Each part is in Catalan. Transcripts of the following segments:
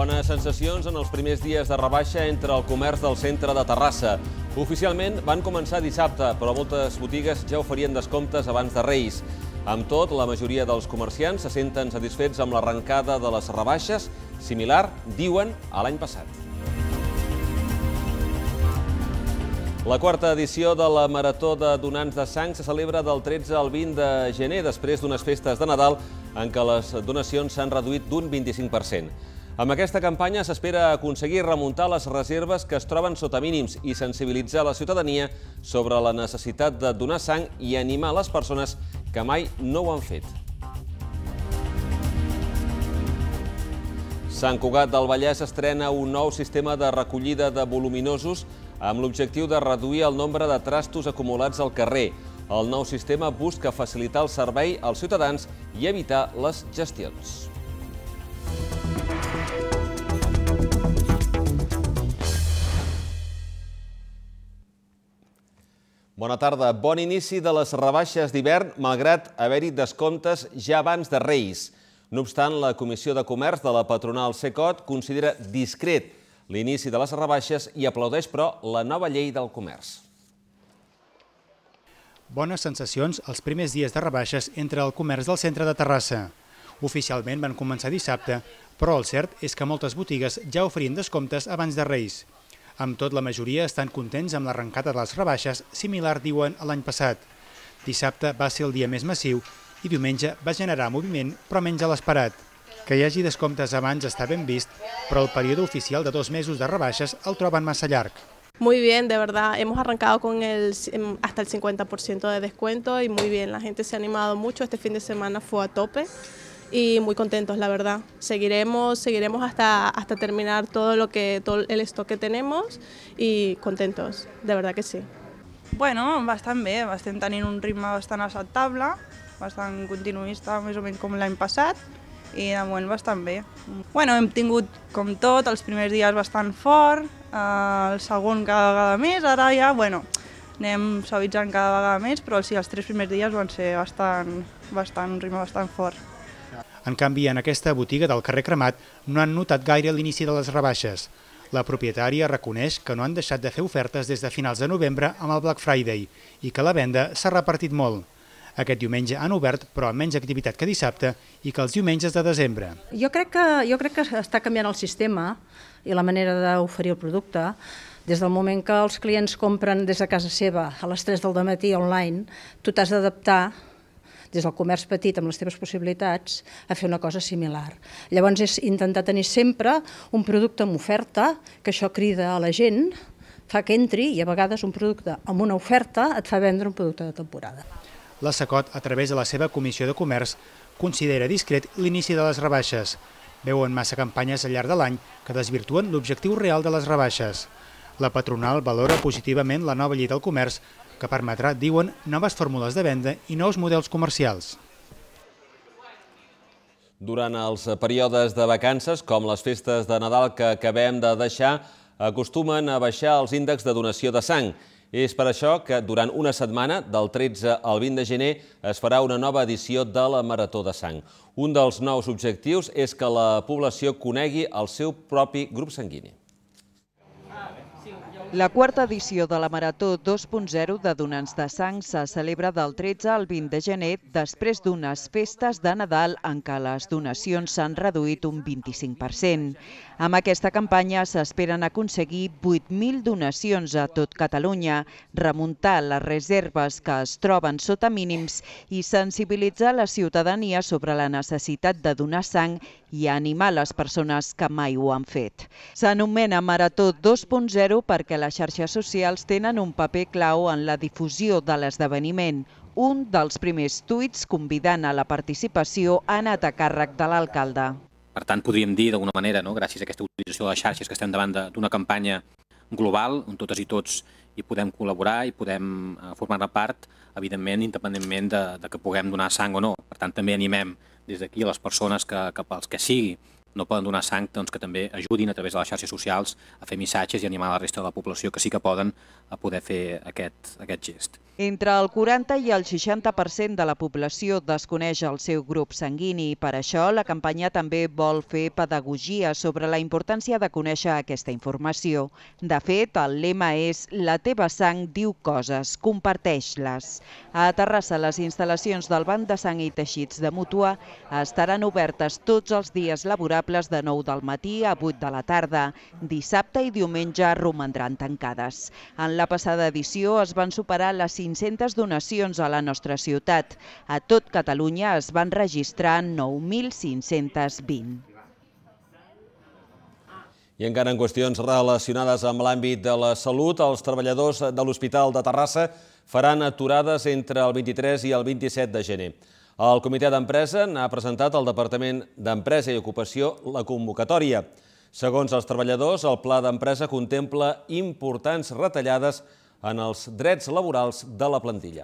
Bones sensacions en els primers dies de rebaixa entre el comerç del centre de Terrassa. Oficialment van començar dissabte, però moltes botigues ja oferien descomptes abans de Reis. Amb tot, la majoria dels comerciants se senten satisfets amb l'arrencada de les rebaixes, similar, diuen, a l'any passat. La quarta edició de la Marató de Donants de Sang se celebra del 13 al 20 de gener, després d'unes festes de Nadal en què les donacions s'han reduït d'un 25%. Amb aquesta campanya s'espera aconseguir remuntar les reserves que es troben sota mínims i sensibilitzar la ciutadania sobre la necessitat de donar sang i animar les persones que mai no ho han fet. Sant Cugat del Vallès estrena un nou sistema de recollida de voluminosos amb l'objectiu de reduir el nombre de trastos acumulats al carrer. El nou sistema busca facilitar el servei als ciutadans i evitar les gestions. Bona tarda. Bon inici de les rebaixes d'hivern, malgrat haver-hi descomptes ja abans de Reis. No obstant, la Comissió de Comerç de la patronal CECOT considera discret l'inici de les rebaixes i aplaudeix, però, la nova llei del comerç. Bones sensacions els primers dies de rebaixes entre el comerç del centre de Terrassa. Oficialment van començar dissabte, però el cert és que moltes botigues ja oferien descomptes abans de Reis. Amb tot, la majoria estan contents amb l'arrencada de les rebaixes, similar, diuen, a l'any passat. Dissabte va ser el dia més massiu i diumenge va generar moviment, però menys a l'esperat. Que hi hagi descomptes abans està ben vist, però el període oficial de 2 mesos de rebaixes el troben massa llarg. Muy bien, de verdad, hemos arrancado con hasta el 50% de descuento y muy bien, la gente se ha animado mucho, este fin de semana fue a tope y muy contentos, la verdad. Seguiremos hasta terminar todo el stock que tenemos y contentos, de verdad que sí. Bueno, bastant bé, estem tenint un ritme bastant acceptable, bastant continuista, més o menys com l'any passat, i de moment bastant bé. Bueno, hem tingut, com tot, els primers dies bastant fort, el segon cada vegada més, ara ja, bueno, anem suavitzant cada vegada més, però sí, els 3 primers dies van ser un ritme bastant fort. En canvi, en aquesta botiga del carrer Cremat no han notat gaire l'inici de les rebaixes. La propietària reconeix que no han deixat de fer ofertes des de finals de novembre amb el Black Friday i que la venda s'ha repartit molt. Aquest diumenge han obert, però amb menys activitat que dissabte i que els diumenges de desembre. Jo crec que està canviant el sistema i la manera d'oferir el producte. Des del moment que els clients compren des de casa seva a les 3 del matí online, tu t'has d'adaptar des del comerç petit amb les teves possibilitats a fer una cosa similar. Llavors és intentar tenir sempre un producte amb oferta, que això crida a la gent, fa que entri i a vegades un producte amb una oferta et fa vendre un producte de temporada. La CECOT, a través de la seva Comissió de Comerç, considera discret l'inici de les rebaixes. Veuen massa campanyes al llarg de l'any que desvirtuen l'objectiu real de les rebaixes. La patronal valora positivament la nova llei del comerç que permetrà, diuen, noves fórmules de venda i nous models comercials. Durant els períodes de vacances, com les festes de Nadal que acabem de deixar, acostumen a baixar els índexs de donació de sang. És per això que durant una setmana, del 13 al 20 de gener, es farà una nova edició de la Marató de Sang. Un dels nous objectius és que la població conegui el seu propi grup sanguini. La quarta edició de la Marató 2.0 de Donants de Sang se celebra del 13 al 20 de gener després d'unes festes de Nadal en què les donacions s'han reduït un 25%. Amb aquesta campanya s'esperen aconseguir 8.000 donacions a tot Catalunya, remuntar les reserves que es troben sota mínims i sensibilitzar la ciutadania sobre la necessitat de donar sang i animar les persones que mai ho han fet. S'anomena Marató 2.0 perquè les xarxes socials tenen un paper clau en la difusió de l'esdeveniment. Un dels primers tuits convidant a la participació ha anat a càrrec de l'alcalde. Per tant, podríem dir, d'alguna manera, gràcies a aquesta utilització de les xarxes, que estem davant d'una campanya global, on totes i tots hi podem col·laborar i podem formar-ne part, evidentment, independentment de que puguem donar sang o no. Per tant, també animem des d'aquí a les persones que pels que sigui no poden donar sang, que també ajudin a través de les xarxes socials a fer missatges i animar la resta de la població que sí que poden poder fer aquest gest. Entre el 40 i el 60% de la població desconeix el seu grup sanguini. Per això, la campanya també vol fer pedagogia sobre la importància de conèixer aquesta informació. De fet, el lema és «La teva sang diu coses, comparteix-les». A Terrassa, les instal·lacions del Banc de Sang i Teixits de Mútua estaran obertes tots els dies laborables de 9 del matí a 8 de la tarda. Dissabte i diumenge romandran tancades. En la passada edició es van superar les 500 donacions a la nostra ciutat. A tot Catalunya es van registrar 9.520. I encara en qüestions relacionades amb l'àmbit de la salut, els treballadors de l'Hospital de Terrassa faran aturades entre el 23 i el 27 de gener. El comitè d'empresa n'ha presentat al Departament d'Empresa i Ocupació la convocatòria. Segons els treballadors, el pla d'empresa contempla importants retallades en els drets laborals de la plantilla.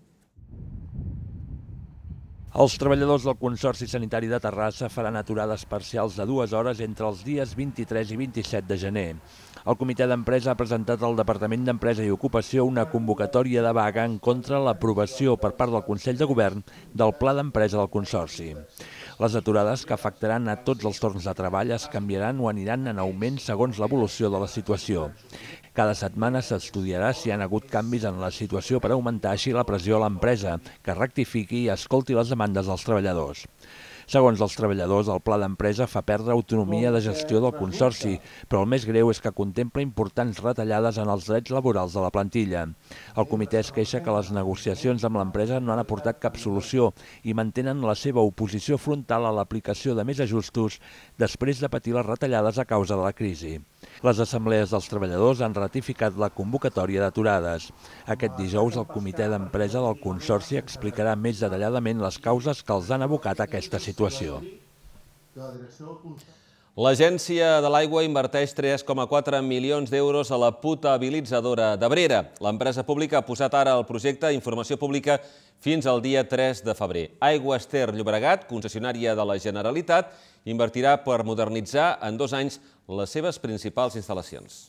Els treballadors del Consorci Sanitari de Terrassa faran aturades parcials de 2 hores entre els dies 23 i 27 de gener. El comitè d'empresa ha presentat al Departament d'Empresa i Ocupació una convocatòria de vaga en contra l'aprovació per part del Consell de Govern del Pla d'Empresa del Consorci. Les aturades, que afectaran a tots els torns de treball, es canviaran o aniran en augment segons l'evolució de la situació. Cada setmana s'estudiarà si hi ha hagut canvis en la situació per augmentar així la pressió a l'empresa, que rectifiqui i escolti les demandes dels treballadors. Segons els treballadors, el pla d'empresa fa perdre autonomia de gestió del Consorci, però el més greu és que contempla importants retallades en els drets laborals de la plantilla. El comitè es queixa que les negociacions amb l'empresa no han aportat cap solució i mantenen la seva oposició frontal a l'aplicació de més ajustos després de patir les retallades a causa de la crisi. Les assemblees dels treballadors han ratificat la convocatòria d'aturades. Aquest dijous, el comitè d'empresa del Consorci explicarà més detalladament les causes que els han abocat a aquesta situació. L'Agència de l'Aigua inverteix 3,4 milions d'euros a la potabilitzadora d'Abrera. L'empresa pública ha posat ara el projecte d'informació pública fins al dia 3 de febrer. Aigües Ter Llobregat, concessionària de la Generalitat, invertirà per modernitzar en 2 anys les seves principals instal·lacions.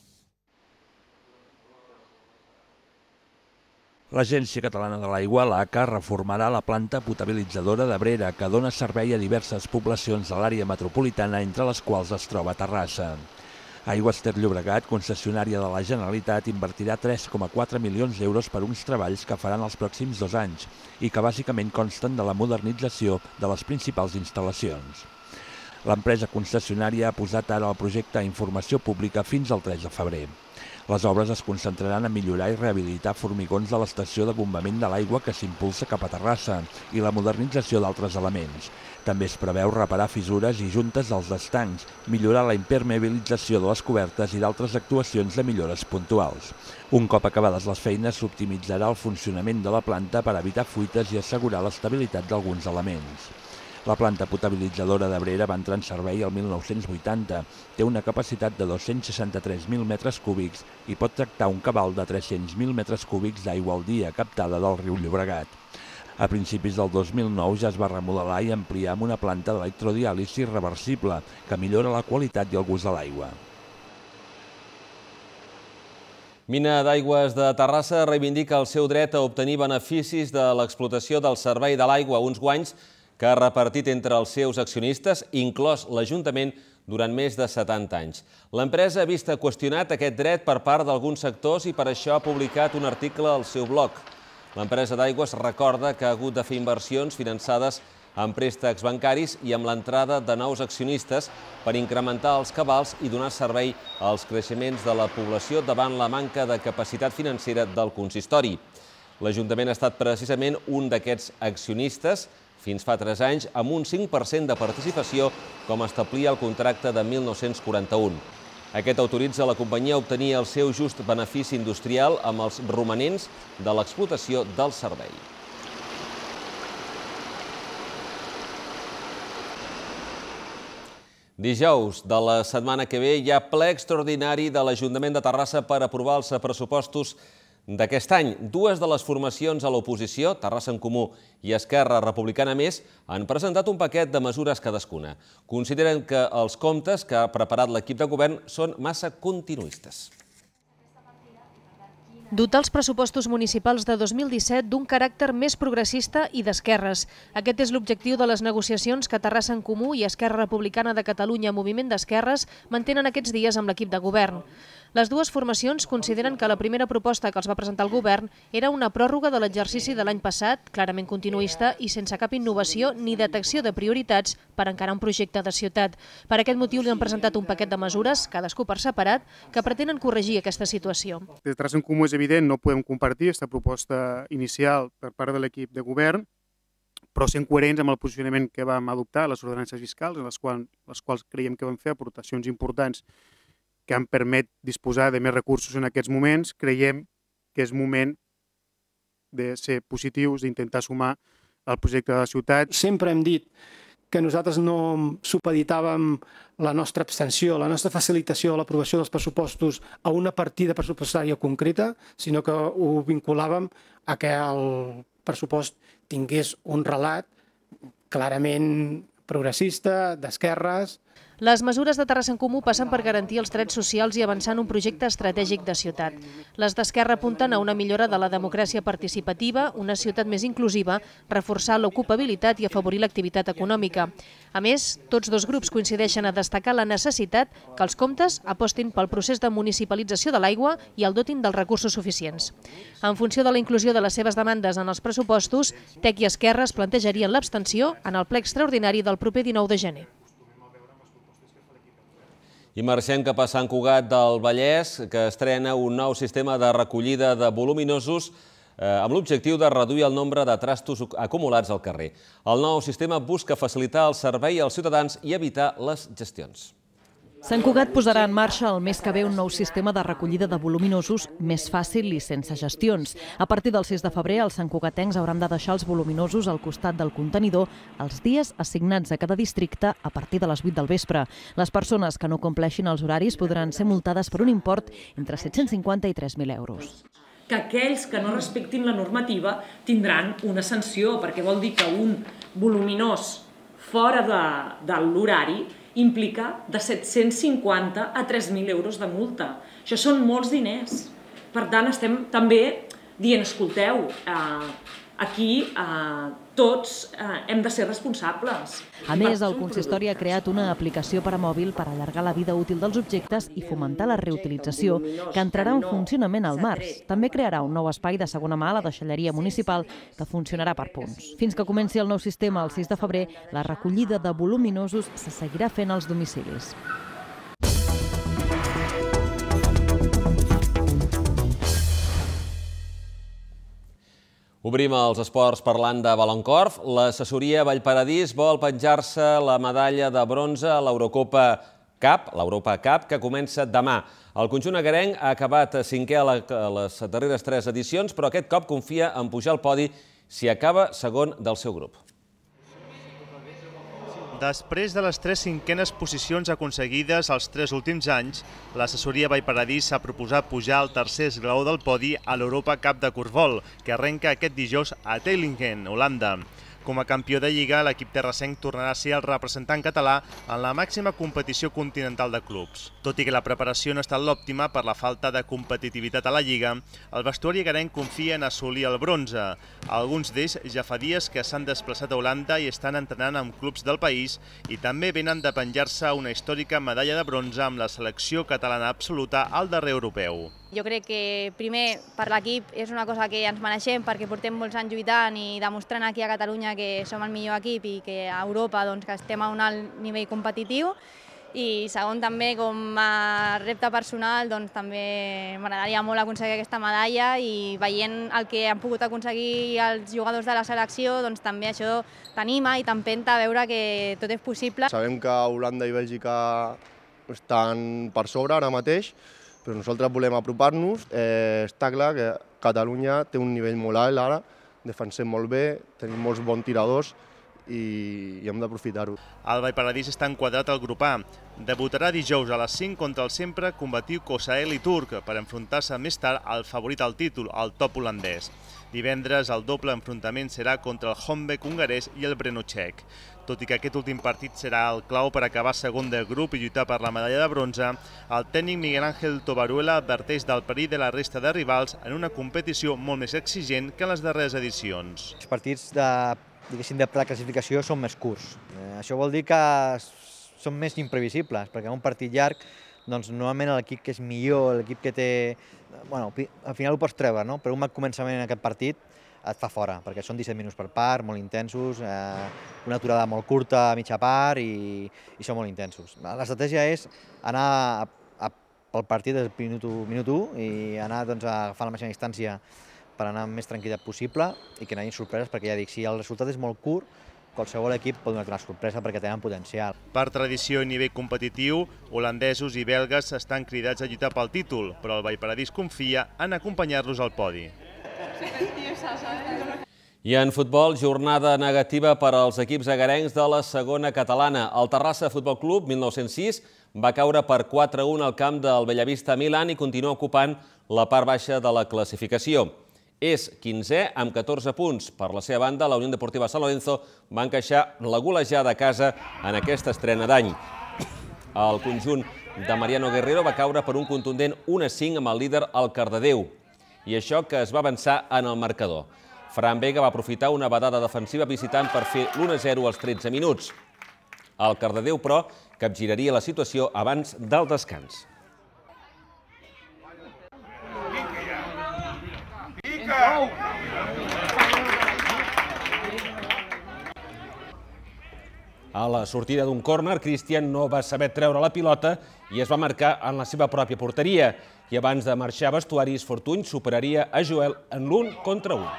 L'Agència Catalana de l'Aigua, l'ACA, reformarà la planta potabilitzadora d'Abrera, que dona servei a diverses poblacions de l'àrea metropolitana, entre les quals es troba Terrassa. Aigües Ter Llobregat, concessionària de la Generalitat, invertirà 3,4 milions d'euros per uns treballs que faran els pròxims 2 anys i que bàsicament consten de la modernització de les principals instal·lacions. L'empresa concessionària ha posat ara el projecte a informació pública fins al 3 de febrer. Les obres es concentraran a millorar i rehabilitar formigons de l'estació de bombament de l'aigua que s'impulsa cap a Terrassa i la modernització d'altres elements. També es preveu reparar fissures i juntes dels estancs, millorar la impermeabilització de les cobertes i d'altres actuacions de millores puntuals. Un cop acabades les feines, s'optimitzarà el funcionament de la planta per evitar fuites i assegurar l'estabilitat d'alguns elements. La planta potabilitzadora d'Abrera va entrar en servei el 1980, té una capacitat de 263.000 metres cúbics i pot tractar un cabal de 300.000 metres cúbics d'aigua al dia captada del riu Llobregat. A principis del 2009 ja es va remodelar i ampliar amb una planta d'electrodiàlisi reversible que millora la qualitat i el gust de l'aigua. Mina d'Aigües de Terrassa reivindica el seu dret a obtenir beneficis de l'explotació del servei de l'aigua, uns guanys que ha repartit entre els seus accionistes, inclòs l'Ajuntament, durant més de 70 anys. L'empresa ha vist qüestionat aquest dret per part d'alguns sectors i per això ha publicat un article al seu blog. L'empresa d'aigües recorda que ha hagut de fer inversions finançades amb préstecs bancaris i amb l'entrada de nous accionistes per incrementar els cabals i donar servei als creixements de la població davant la manca de capacitat financera del consistori. L'Ajuntament ha estat precisament un d'aquests accionistes fins fa 3 anys, amb un 5% de participació, com establia el contracte de 1941. Aquest autoritza la companyia a obtenir el seu just benefici industrial amb els romanents de l'explotació del servei. Dijous de la setmana que ve hi ha ple extraordinari de l'Ajuntament de Terrassa per aprovar els pressupostos d'aquest any. 2 de les formacions a l'oposició, Terrassa en Comú i Esquerra Republicana Més, han presentat un paquet de mesures cadascuna. Consideren que els comptes que ha preparat l'equip de govern són massa continuistes. Dotar els pressupostos municipals de 2017 d'un caràcter més progressista i d'esquerres. Aquest és l'objectiu de les negociacions que Terrassa en Comú i Esquerra Republicana de Catalunya Moviment d'Esquerres mantenen aquests dies amb l'equip de govern. Les dues formacions consideren que la primera proposta que els va presentar el govern era una pròrroga de l'exercici de l'any passat, clarament continuista i sense cap innovació ni detecció de prioritats per encarar un projecte de ciutat. Per aquest motiu li han presentat un paquet de mesures, cadascú per separat, que pretenen corregir aquesta situació. Des de Terrassa en Comú és evident, no podem compartir aquesta proposta inicial per part de l'equip de govern, però sent coherents amb el posicionament que vam adoptar a les ordenances fiscals, en les quals creiem que vam fer aportacions importants que han permet disposar de més recursos en aquests moments, creiem que és moment de ser positius, d'intentar sumar al projecte de la ciutat. Sempre hem dit que nosaltres no supeditàvem la nostra abstenció, la nostra facilitació a l'aprovació dels pressupostos a una partida pressupostària concreta, sinó que ho vinculàvem a que el pressupost tingués un relat clarament progressista, d'esquerres. Les mesures de Terrassa en Comú passen per garantir els drets socials i avançar en un projecte estratègic de ciutat. Les d'Esquerra apunten a una millora de la democràcia participativa, una ciutat més inclusiva, reforçar l'ocupabilitat i afavorir l'activitat econòmica. A més, tots dos grups coincideixen a destacar la necessitat que els comptes apostin pel procés de municipalització de l'aigua i el dotin dels recursos suficients. En funció de la inclusió de les seves demandes en els pressupostos, TEC i Esquerra es plantejarien l'abstenció en el ple extraordinari del proper 19 de gener. I marxem cap a Sant Cugat del Vallès, que estrena un nou sistema de recollida de voluminosos amb l'objectiu de reduir el nombre de trastos acumulats al carrer. El nou sistema busca facilitar el servei als ciutadans i evitar les gestions. Sant Cugat posarà en marxa el mes que ve un nou sistema de recollida de voluminosos més fàcil i sense gestions. A partir del 6 de febrer, els santcugatencs hauran de deixar els voluminosos al costat del contenidor els dies assignats a cada districte a partir de les 8 del vespre. Les persones que no compleixin els horaris podran ser multades per un import entre 750 i 3.000 euros. Que aquells que no respectin la normativa tindran una sanció, perquè vol dir que un voluminós fora de l'horari implica de 750 a 3.000 euros de multa. Això són molts diners. Per tant, estem també dient, escolteu, aquí tots hem de ser responsables. A més, el consistori ha creat una aplicació per a mòbil per allargar la vida útil dels objectes i fomentar la reutilització, que entrarà en funcionament al març. També crearà un nou espai de segona mà a la deixalleria municipal, que funcionarà per punts. Fins que comenci el nou sistema el 6 de febrer, la recollida de voluminosos se seguirà fent als domicilis. Obrim els esports parlant de Baloncorf. L'assessoria Vallparadís vol penjar-se la medalla de bronze a l'Europa Cup, que comença demà. El conjunt agarenc ha acabat cinquè a les darreres 3 edicions, però aquest cop confia en pujar al podi si acaba segon del seu grup. Després de les 3 cinquenes posicions aconseguides els 3 últims anys, l'assessoria Vallparadís s'ha proposat pujar al tercer esglaó del podi a l'Europa Cup de Corfbol, que arrenca aquest dijous a Teylingen, Holanda. Com a campió de Lliga, l'equip terrassenc tornarà a ser el representant català en la màxima competició continental de clubs. Tot i que la preparació no ha estat l'òptima per la falta de competitivitat a la Lliga, el vestuari agarenc confia en assolir el bronze. Alguns d'ells ja fa dies que s'han desplaçat a Holanda i estan entrenant amb clubs del país i també venen de penjar-se una històrica medalla de bronze amb la selecció catalana absoluta al darrer europeu. Jo crec que primer per l'equip és una cosa que ens mereixem perquè portem molts anys lluitant i demostrant aquí a Catalunya que som el millor equip i que a Europa que estem a un alt nivell competitiu. I segon també com a repte personal també m'agradaria molt aconseguir aquesta medalla i veient el que han pogut aconseguir els jugadors de la selecció també això t'anima i t'empenta a veure que tot és possible. Sabem que Holanda i Bèlgica estan per sobre ara mateix, però nosaltres volem apropar-nos. Està clar que Catalunya té un nivell molt alt ara, defensem molt bé, tenim molts bons tiradors i hem d'aprofitar-ho. El Vallparadís està enquadrat al grup A. Debutarà dijous a les 5 contra el sempre combatiu Kosaeli turc per enfrontar-se més tard al favorit al títol, el top holandès. Divendres el doble enfrontament serà contra el Honbek hongarès i el Brno txec. Tot i que aquest últim partit serà el clau per acabar segon del grup i lluitar per la medalla de bronze, el tècnic Miguel Ángel Tobaruela adverteix del perill de la resta de rivals en una competició molt més exigent que en les darreres edicions. Els partits de classificació són més curts. Això vol dir que són més imprevisibles, perquè en un partit llarg, normalment l'equip que és millor, l'equip que té... Al final ho pots treure, però un mal començament en aquest partit et fa fora, perquè són 17 minuts per part, molt intensos, una aturada molt curta a mitja part i són molt intensos. L'estratègia és anar pel partit del minut 1 i anar a agafar la màxima distància per anar amb més tranquil·litat possible i que no hi hagi sorpreses, perquè ja dic, si el resultat és molt curt, qualsevol equip pot donar una sorpresa perquè tenen potencial. Per tradició i nivell competitiu, holandesos i belgues estan cridats a lluitar pel títol, però el Vallparadís confia en acompanyar-los al podi. I en futbol, jornada negativa per als equips agarencs de la segona catalana. El Terrassa Futbol Club, 1906, va caure per 4-1 al camp del Bellavista Milan i continua ocupant la part baixa de la classificació. És 15è amb 14 punts. Per la seva banda, la Unió Deportiva San Lorenzo va encaixar la golejada a casa en aquesta estrena d'any. El conjunt de Mariano Guerrero va caure per un contundent 1-5 amb el líder el Cardedeu. I això que es va avançar en el marcador. Fran Vega va aprofitar una badada defensiva visitant per fer l'1-0 als 13 minuts. El Cardedeu, però, capgiraria la situació abans del descans. A la sortida d'un córner, Cristian no va saber treure la pilota i es va marcar en la seva pròpia porteria. I abans de marxar a vestuaris, Fortuny superaria a Joel en l'1 contra 1.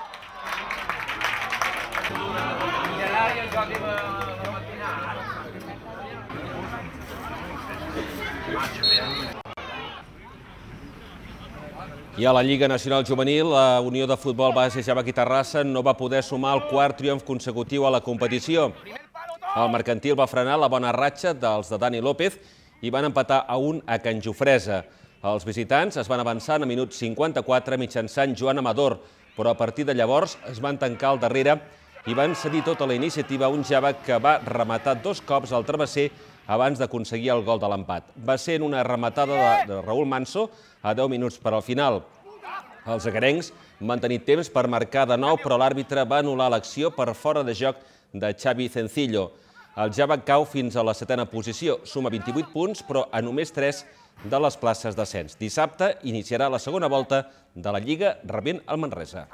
I a la Lliga Nacional Juvenil, la Unió de Futbol Base Javac i Terrassa no va poder sumar el quart triomf consecutiu a la competició. El Mercantil va frenar la bona ratxa dels de Dani López i van empatar a 1 a Can Jofresa. Els visitants es van avançar a minut 54 mitjançant Joan Amador, però a partir de llavors es van tancar al darrere i van cedir tota la iniciativa a un Javac que va rematar 2 cops al travesser abans d'aconseguir el gol de l'empat. Va ser en una rematada de Raúl Manso a 10 minuts per al final. Els agarencs van tenir temps per marcar de nou, però l'àrbitre va anul·lar l'acció per fora de joc de Xavi Cencillo. El Javac cau fins a la 7a posició, suma 28 punts, però a només 3 de les places d'ascens. Dissabte iniciarà la segona volta de la Lliga rebent el Manresa.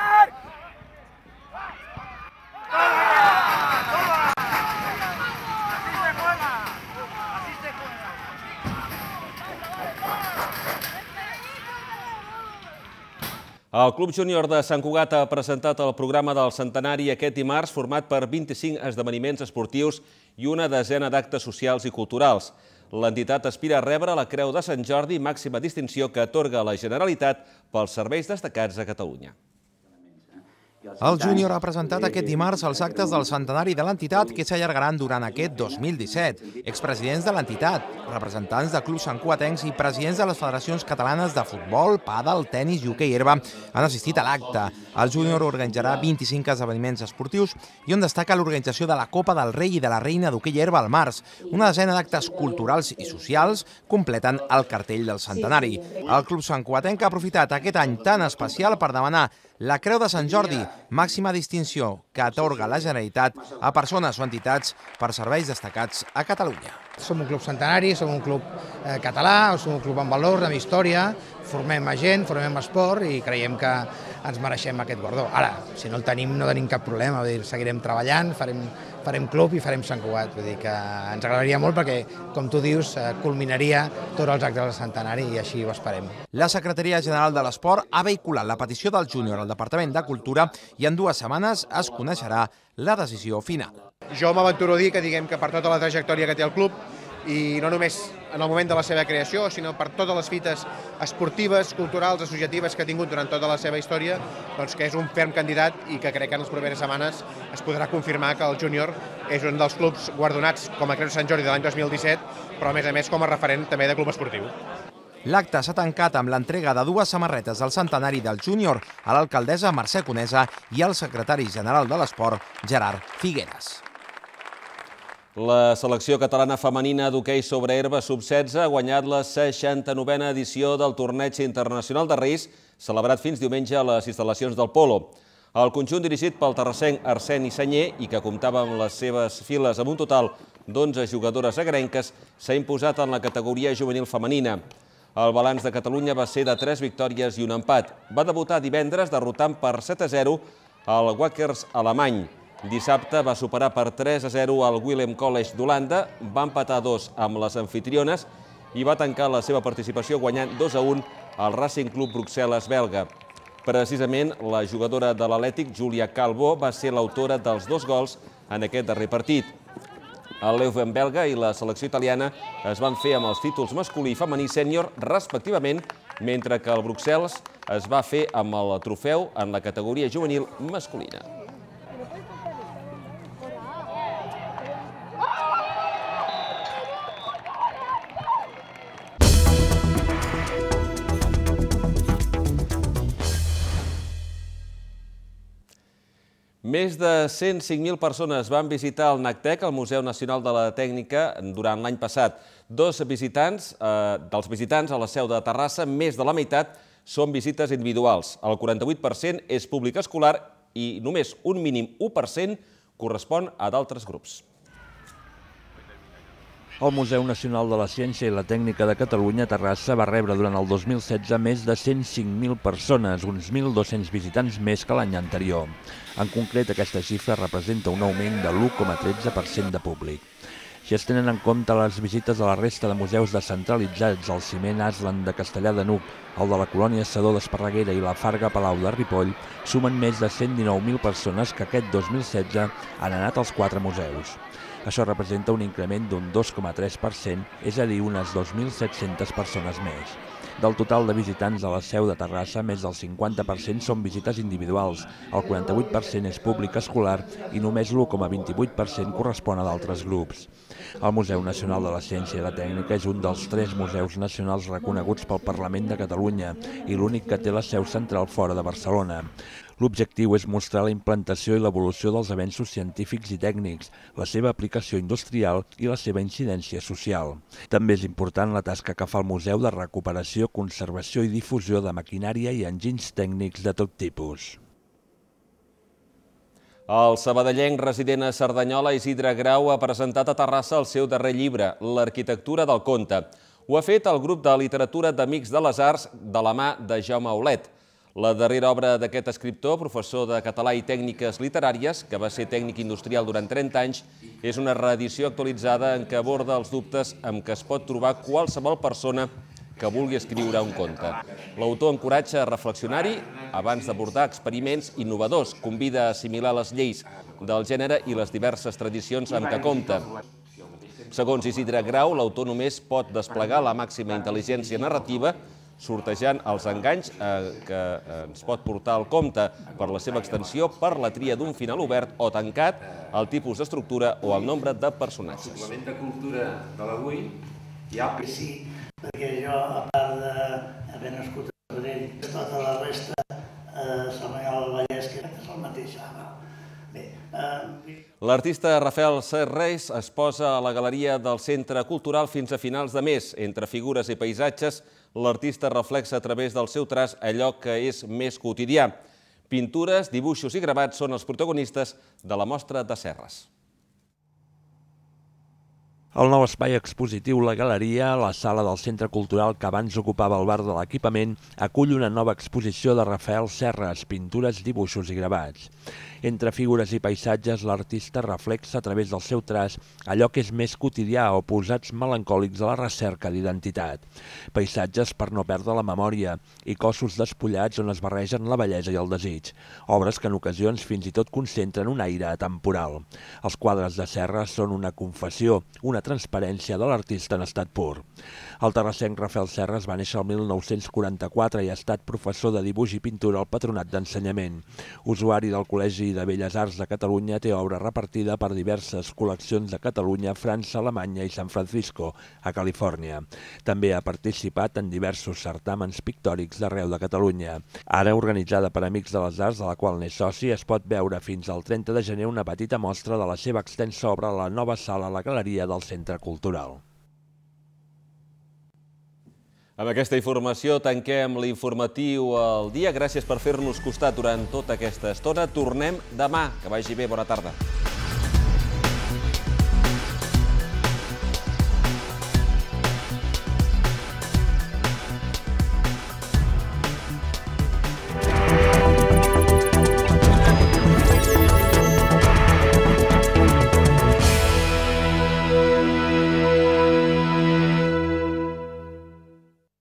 El Club Júnior de Sant Cugat ha presentat el programa del centenari aquest dimarts, format per 25 esdeveniments esportius i una desena d'actes socials i culturals. L'entitat aspira a rebre la Creu de Sant Jordi, màxima distinció que atorga la Generalitat pels serveis destacats a Catalunya. El Júnior ha presentat aquest dimarts els actes del centenari de l'entitat que s'allargaran durant aquest 2017. Expresidents de l'entitat, representants de clubs santcugatencs i presidents de les federacions catalanes de futbol, pàdel, tenis i hoquei herba han assistit a l'acte. El Júnior organitzarà 25 esdeveniments esportius i on destaca l'organització de la Copa del Rei i de la Reina d'hoquei herba al març. Una desena d'actes culturals i socials completen el cartell del centenari. El club santcugatenc ha aprofitat aquest any tan especial per demanar la Creu de Sant Jordi, màxima distinció que atorga la Generalitat a persones o entitats per serveis destacats a Catalunya. Som un club centenari, som un club català, som un club amb valors, amb història, formem a gent, formem esport i creiem que ens mereixem aquest guardó. Ara, si no el tenim, no tenim cap problema, seguirem treballant, farem club i farem Sant Cugat. Vull dir que ens agradaria molt perquè, com tu dius, culminaria tots els actes del centenari i així ho esperem. La Secretaria General de l'Esport ha vehiculat la petició del Júnior al Departament de Cultura i en 2 setmanes es coneixerà la decisió final. Jo m'aventuro a dir que, diguem que per tota la trajectòria que té el club, i no només en el moment de la seva creació, sinó per totes les fites esportives, culturals, associatives que ha tingut durant tota la seva història, doncs que és un ferm candidat i que crec que en les properes setmanes es podrà confirmar que el júnior és un dels clubs guardonats com a Creu Sant Jordi de l'any 2017, però a més com a referent també de club esportiu. L'acte s'ha tancat amb l'entrega de 2 samarretes del centenari del júnior a l'alcaldessa Mercè Conesa i al secretari general de l'Esport, Gerard Figueres. La selecció catalana femenina d'hoquei sobre herba sub-16 ha guanyat la 69a edició del Torneig Internacional de Reis, celebrat fins diumenge a les instal·lacions del Polo. El conjunt dirigit pel terrassenc Arseni Senyer i que comptava amb les seves files amb un total d'11 jugadores agrenques s'ha imposat en la categoria juvenil femenina. El balanç de Catalunya va ser de 3 victòries i un empat. Va debutar divendres derrotant per 7-0 el Wackers alemany. Dissabte va superar per 3-0 el Willem College d'Holanda, va empatar 2 amb les anfitriones i va tancar la seva participació guanyant 2-1 al Racing Club Bruxelles belga. Precisament, la jugadora de l'Atlètic, Júlia Calvo, va ser l'autora dels 2 gols en aquest darrer partit. El Leuven belga i la selecció italiana es van fer amb els títols masculí i femení sènior respectivament, mentre que el Bruxelles es va fer amb el trofeu en la categoria juvenil masculina. Més de 105.000 persones van visitar el NACTEC, el Museu Nacional de la Tècnica, durant l'any passat. Dels visitants a la seu de Terrassa, més de la meitat són visites individuals. El 48% és públic escolar i només un mínim 1% correspon a d'altres grups. El Museu Nacional de la Ciència i la Tècnica de Catalunya, Terrassa, va rebre durant el 2016 més de 105.000 persones, uns 1.200 visitants més que l'any anterior. En concret, aquesta xifra representa un augment de l'1,13% de públic. Si es tenen en compte les visites a la resta de museus descentralitzats, el Ciment Aslan de Castellar de N'Hug, el de la Colònia Sedó d'Esparreguera i la Farga Palau de Ripoll, sumen més de 119.000 persones que aquest 2016 han anat als 4 museus. Això representa un increment d'un 2,3%, és a dir, unes 2.700 persones més. Del total de visitants a la seu de Terrassa, més del 50% són visites individuals, el 48% és públic escolar i només l'1,28% correspon a d'altres grups. El Museu Nacional de la Ciència i la Tècnica és un dels 3 museus nacionals reconeguts pel Parlament de Catalunya i l'únic que té la seu central fora de Barcelona. L'objectiu és mostrar la implantació i l'evolució dels avenços científics i tècnics, la seva aplicació industrial i la seva incidència social. També és important la tasca que fa el museu de recuperació, conservació i difusió de maquinària i enginys tècnics de tot tipus. El sabadellenc resident a Cerdanyola, Isidre Grau, ha presentat a Terrassa el seu darrer llibre, L'arquitectura del conte. Ho ha fet el grup de literatura d'Amics de les Arts de la mà de Jaume Aulet. La darrera obra d'aquest escriptor, professor de català i tècniques literàries, que va ser tècnic industrial durant 30 anys, és una reedició actualitzada en què aborda els dubtes amb què es pot trobar qualsevol persona que vulgui escriure un conte. L'autor encoratja a reflexionar-hi abans d'abordar experiments innovadors, convida a assimilar les lleis del gènere i les diverses tradicions amb què compta. Segons Isidre Grau, l'autor només pot desplegar la màxima intel·ligència narrativa sortejant els enganys que ens pot portar el conte per la seva extensió, per la tria d'un final obert o tancat, el tipus d'estructura o el nombre de personatges. El suplement de cultura de l'avui ja... Sí, perquè jo, a part d'haver nascut a Sabadell, tota la resta, Cerdanyola del Vallès, que és el mateix. L'artista Rafael Serreis es posa a la galeria del Centre Cultural fins a finals de mes. Entre figures i paisatges, l'artista reflexa a través del seu traç allò que és més quotidià. Pintures, dibuixos i gravats són els protagonistes de la mostra de Serres. El nou espai expositiu La Galeria, la sala del Centre Cultural que abans ocupava el bar de l'equipament, acull una nova exposició de Rafael Serres, pintures, dibuixos i gravats. Entre figures i paisatges, l'artista reflexa a través del seu traç allò que és més quotidià o posats melancòlics a la recerca d'identitat. Paisatges per no perdre la memòria i cossos despullats on es barregen la bellesa i el desig. Obres que en ocasions fins i tot concentren un aire atemporal. Els quadres de Serres són una confessió, una una transparència de l'artista en estat pur. El terrassenc Rafael Serres va néixer el 1944 i ha estat professor de dibuix i pintura al Patronat d'Ensenyament. Usuari del Col·legi de Belles Arts de Catalunya, té obra repartida per diverses col·leccions de Catalunya, França, Alemanya i San Francisco, a Califòrnia. També ha participat en diversos certàmens pictòrics d'arreu de Catalunya. Ara, organitzada per Amics de les Arts, de la qual n'és soci, es pot veure fins al 30 de gener una petita mostra de la seva extensa obra a la nova sala a la galeria del Centre Cultural. Amb aquesta informació tanquem l'informatiu al dia. Gràcies per fer-nos costat durant tota aquesta estona. Tornem demà. Que vagi bé. Bona tarda.